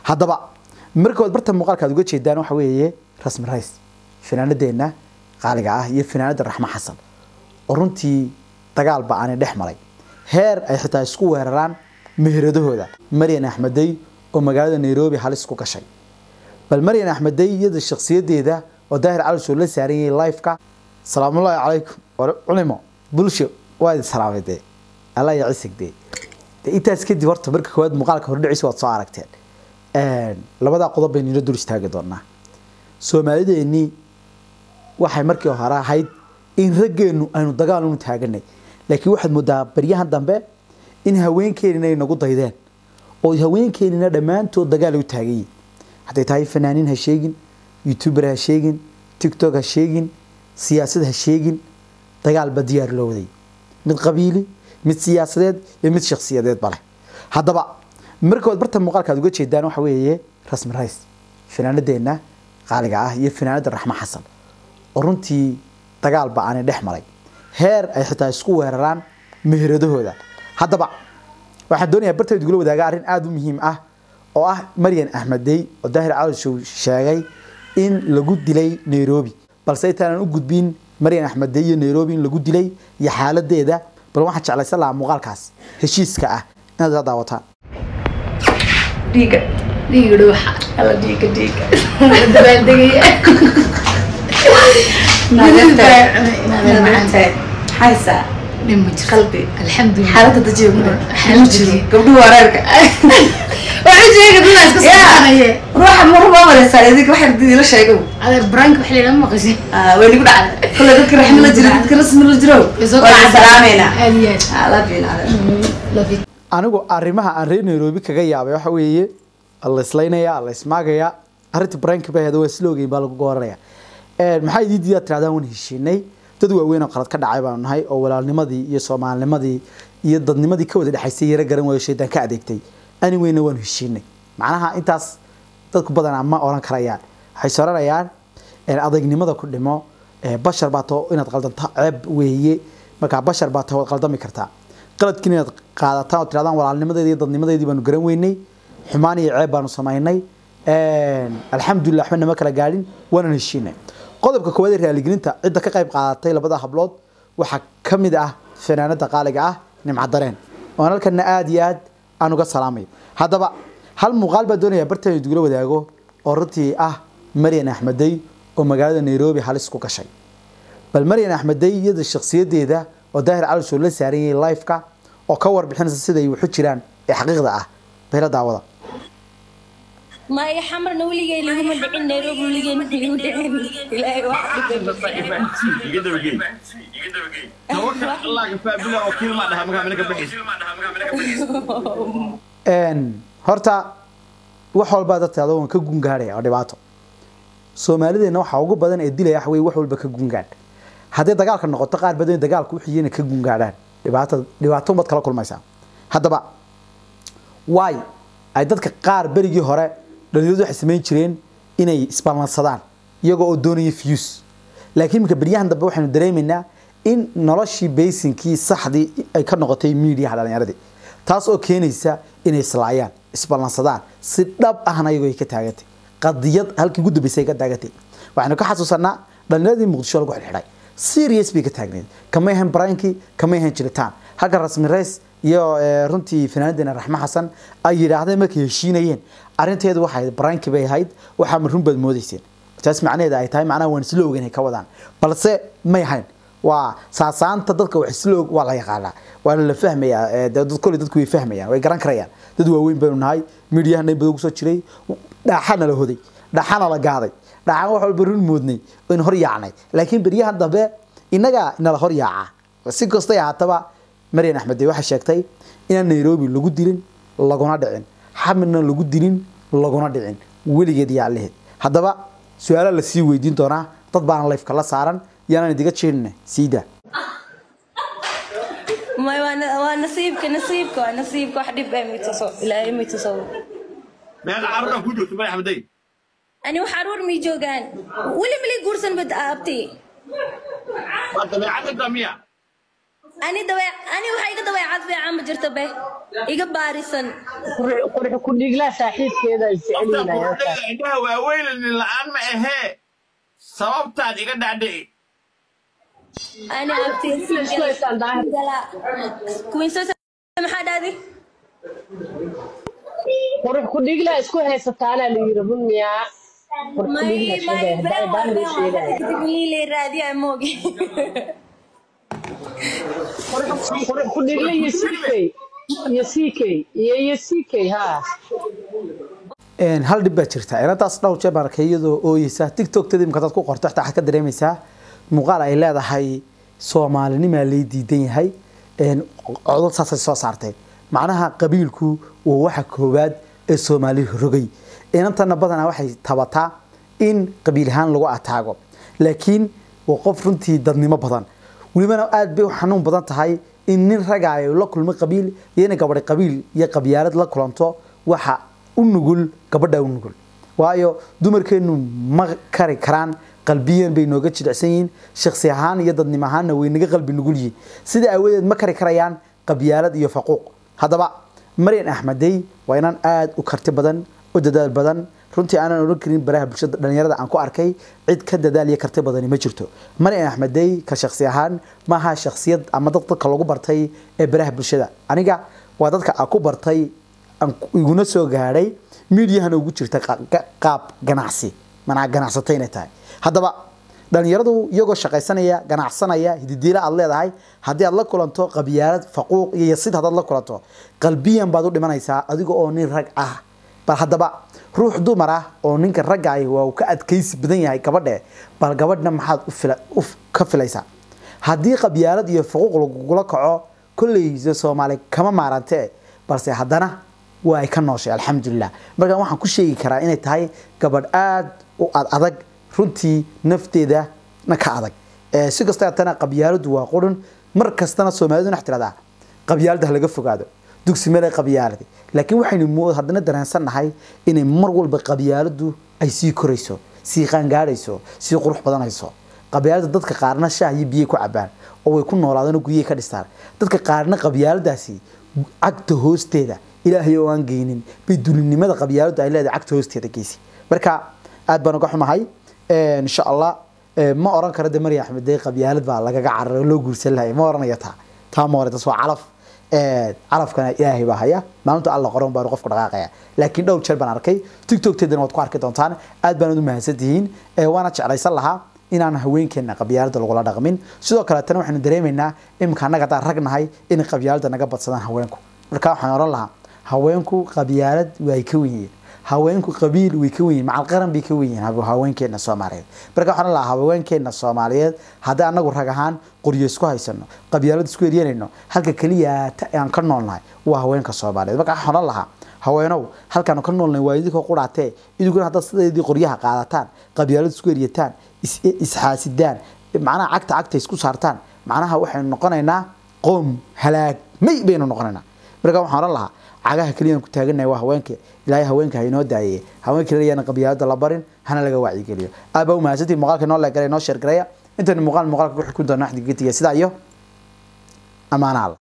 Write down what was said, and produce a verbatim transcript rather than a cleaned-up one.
haddaba markood barta muuqaalkaad uga jeedaan waxa weeye rasmi rays finaanadeena qaaliga ah iyo finaanada raxma xasan oo runtii dagaal baan dhex maray heer ay xitaa isku weeraraan mehradahooda Maryan Axmedey oo magaalada Nairobi halis ku gashay bal Maryan Axmedey iyada shakhsiyadeeda oo daahir cali soo la saariyay live-ka salaamu alaykum culimo bulsho waa salaamade alla ya cisigde intaas kadib horta marka koowaad muuqaalka hordhiciisa waad soo aragteen een labada qodob baynu dul istaagi doonaa Soomaalideeni waxay markii hore ahayd in rageenu aynu dagaal u taaganay laakiin waxaad moodaa baryahan dambe in haweenkeena ay nagu daydeen oo haweenkeena dhamaantood dagaal u taagay haday tahay fanaaniin ha sheegin youtuber ha sheegin tiktok ha sheegin siyaasad ha sheegin dagaal ba diyaar loo waday mid qabiili mid siyaasadeed iyo mid shakhsiyadeed bale haddaba markood barta muuqaalkaad uga jeedaan waxa weeye rasmi rays finaanadeena qaaliga ah iyo finaanada raxma xasan oo runtii dagaal baan dhex maray heer ay xitaa isku weeraraan mehradahooda haddaba waxaan doonayaa bartayda gula wadaaga arrin aad u muhiim ah oo ah Maryan Axmedey oo daahir cali soo sheegay in lagu dilay Nairobi balse intaan u gudbin Maryan Axmedey iyo Nairobi in lagu dilay iyo xaaladeeda bal waxaan jeclaysan lahaa muuqaalkaas heshiiska ah inaad daawataan diga diga waxa alla diga diga dabal degaya naagta naagta haysa من قلبي الحمد لله حالته تجيب حالته قبل وراك وعجي قبل الناس قصه روح مر ما ولا سالديك واحد دي لا شيغو هذا برانك وحلي لما قشي اه وين يقول على كل ذكر رحم الله جري ذكر اسم الله جرو سلامينا اليات لا فينا لا في anigu arimaha aan reer Nairobi kaga yaabay waxa weeye alla islaynaya alla ismaagaya arinta brank baa hada wasloogeyn baa lagu gooranaya ee maxay diidiya tiraadaan wan heshiinay dad waaweyn oo qalad ka dhacay baan nahay oo walaalnimadii iyo Soomaalnimadii iyo dadnimadii ka wada dhaxaysay yara garan way sheedan ka adeegtay ani weyna waan heshiinay macnaha intaas dadku badan ama oran karayaan waxay soranayaan in adeegnimada ku dhimo ee bashar baato inaad qaldanto ceeb weeye marka bashar baato wad qaldami kartaa qaladkiina inaad qaadataan oo tiraadaan walaalnimadeedii iyo dadnimadeedii baanu garan weynay xumaan iyo ceeb baanu sameeynay ee alxamdulillah waxna ma kala gaarin waan heshiinay qodobka koowaad ee raaligelinta cid ka qayb qaadatay labada hablood waxa kamid ah fanaanada qaaliga ah nimca dareen oo halkana aad iyo aad aan uga salaamay haddaba hal muuqaal baa doonaya bartay dugula wadaago oo runtii ah Maryan Axmedey oo magaalada Nairobi halis ku gashay bal Maryan Axmedey iyada shakhsiyadeeda oo daahir cali soo la saariyay live-ka oo ka warbixinaysa sida ay wax u jiraan ee xaqiiqda ah bayla daawada ما يحمر نولي جاي لهم الدعين نيروبي ولي جاي نولي دعين إلهي واحد يقدر يجي يقدر يجي توكل على الله كفاء بلا وكيل ما لها مكان منك بحيث إن هرتا وحول بعد التعاون كجون جاري أو دبعته سومالي إنه حاجو بدن إدي لي أحوي وحول بكجون جار هذا دجال كان نقطة قارب بدن دجال كوحيين كجون جاران دبعته دبعتهم بتكلم كل ما يسمع هذا بقى واي أيضا كقار بريجي هراء dhalinyaradu waxay sameyn jireen inay isbalansadaan iyagoo oo doonaya views laakiin marka bariyahan dambe waxaanu dareemeynaa in noloshii basinkii saxdii ay ka noqotay media dhalinyarada taas oo keenaysa inay islaayaan isbalansadaan si dhab ahna iyagoo ay ka taagantay qadiyad halkii ugu dambeysay ka taagantay waxaanu ka xasuusanaa dhalinyaradii Muqdisho lagu xidhay serious bay ka taagneed kama yahan branki kama yahan jilitaan halka rasmi rays iyo runtii fanaanadina raxma xasan ay yiraahdeen markay heshiinayeen arinteedu waxay branki bay ahayd waxa marun bad moodeyseen taas macnaheedu ay tahay macnaha waan isla ogeynay ka wadaan balse ma yahayn waa saasaanta dadka wax isla og waa la yaqaanaa waa la fahmayaa dad kulli dadku way fahmayaan way garan karayaan dad waaweyn baynu nahay meediyaha ay badan ku soo jiray dhaxana la hoday dhaxana la gaaday dhaxan wax walba run moodnay in hor yaacnay laakiin bariyahan dambe inaga inala hor yaaca si kasta yaataba Maryan Axmedey waxa sheegtay in Nairobi lagu dilin laguna dhicin xamina lagu dilin laguna dhicin weligeed yaaleed haddaba su'aalo la sii weydiin doonaa dad baan live kala saaran yaana diga jeedna siida ما وانا وانا نصيبك نصيبك نصيبك واحد يبقى ميتصو لا ميتصو ما انا عارف كوجو تبع حمدي انا وحرور مي جوغان ولا ملي قرصن بد ابتي ما تبع عندك مية أنا دواء أنا وحيد دواء عاد في عام جرت به iga baarisan qurux ku dhigla saaxiibkeeda ay jeceliinayaan indhaha waaweyn la'aan ma ahee sababtaad iga dhaadhici ana abtiinsiinkuwiinsosa maxaa dhahdi qurux ku dhigla isku haysataana la yiri runmiyaa raadiya moogi qurux ku dhigla iyo sikay iyo sikay iyo sikay ha een hal dib baa jirta intaas dhowr jeer baan arkay iyadoo ooyisa TikTok tadii markaad ku qorto xataa ka dareemaysaa muuqaal ay leedahay Soomaalinimo la diidan yahay een codad saas soo saartay macnaha qabiilku waa waxa koobaad ee Soomaali rogay inantana badana waxay tabataa in qabiil ahaan lagu ataago laakiin waa qof runtii dadnimo badan waliba aad bay xanuun badan tahay in nin ragaayo la kulmo qabiil yeena gabadh qabiil iyo qabyaalad la kulanto waxa u nugul gabadha u nugul waayo dumarkeenu ma kari karaan qalbiyan bay nooga jilicsan yihiin shakhsi ahaan iyo dadnimo ahaanna way naga qalbi nugul yihiin sida awadeed ma kari karayaan qabyaalad iyo faquuq hadaba Mariin Axmedey waa inaan aad u karti badan u dadaal badan runtii aanan oran karin baraha bulshada dhalinyarada aan ku arkay cid ka dadaal iyo karti badan ma jirto Mariin Axmedey ka shakhsi ahaan ma aha shakhsiyad ama dadka lagu bartay ee baraha bulshada aniga waa dadka aan ku bartay iguna soo gaaray miidiyahan ugu jirta qaab ganacsi mana ganacsatayna tahay hadaba dhalinyaradu iyagoo shaqaysanaya ganacsanaya hididiila aad leedahay hadii aad la kulanto qabyaalad faquuq iyo sid hadaad la kulanto qalbiyan baad u dhimanaysaa adiga oo nin rag ah bal hadaba ruux dumar ah oo ninka rag ah waa uu ka adkaysi badan yahay gabadhe bal gabadhna maxaad u fila u ka filaysaa hadii qabyaalad iyo faquuq lagu kaco kulliisa Soomaali kama maarantee balse hadana waa ay ka nooshay alxamdulillah marka waxaan ku sheegi karaa inay tahay gabadh aad u adag runtii nafteeda na ka adag ee si kasta tana qabyaaladu waa qurun mar kastana Soomaalidu naxtirada qabyaalada laga fogaado dugsi meel qabyaalada laakiin waxaynu mood hadana dareensanahay inay mar walba qabyaaladu ay sii korayso sii qaangaarayso sii qurux badanayso qabyaalada dadka qaarna shaah iyo biyo ku cabaan oo way ku noolaadaan guriga ka dhistaan dadka qaarna qabyaaladaasi cagta hoosteeda ilaahay oo aan geynin bidulinimada qabyaaladu ay leedahay cagta hoosteeda geesi marka aad baan uga xumahay in sha Allah ma oran karo Mariin Axmedey qabyaalad baa laga cararo loo guursan lahay ma oranaya taa taa ma oranayso waa calaf ee calafkana ilaahay baa haya maalinta Allah qoran baa qofka dhaqaaqaya laakiin dhowr jeer baan arkay TikTok teedana waad ku arki doontaan aad baan u mahadsantihiin ee waana jeclaysan lahaa inaan haweenkeena qabyaalada lagu la dhaqmin sidoo kale tan waxaan dareemaynaa imka anaga taa ragnahay in qabyaalada naga badsadaan haweenku marka waxaan oran lahaa haweenku qabyaalad way ka weeyeen haweenku qabiil way ka weeyeen macal qaran bay ka weeyeen haweenkeena Soomaaliyeed marka waxaan lahaa haweenkeena Soomaaliyeed haddii anagu rag ahaan qoryo isku haysano qabyaalad isku yeeranayno halka kaliya aan ka noolnahay waa haweenka Soomaaliyeed marka waxaan lahaa haweenow halkan ka noolnahay waa idinka quraatay idinku hadda sideedii qoryaha qaadataan qabyaalad isku yeerataan isxaasidaan macnaha cagta cagta isku saartaan macnaha waxay noqonaynaa qoom halaag may baynu noqonaynaa marka waxaan lahaa cagaha kaliya ku taaganahay waa haweenka ilaahay haweenka ay noo daayay haweenka kaliya qabyaalada la barin hana laga wacyi geliyo aaba u mahadsantii muuqaalka noo la galay noo share gareeya inta muuqaal muuqaalka ku xukun doona xigtiga sida iyo amaanaal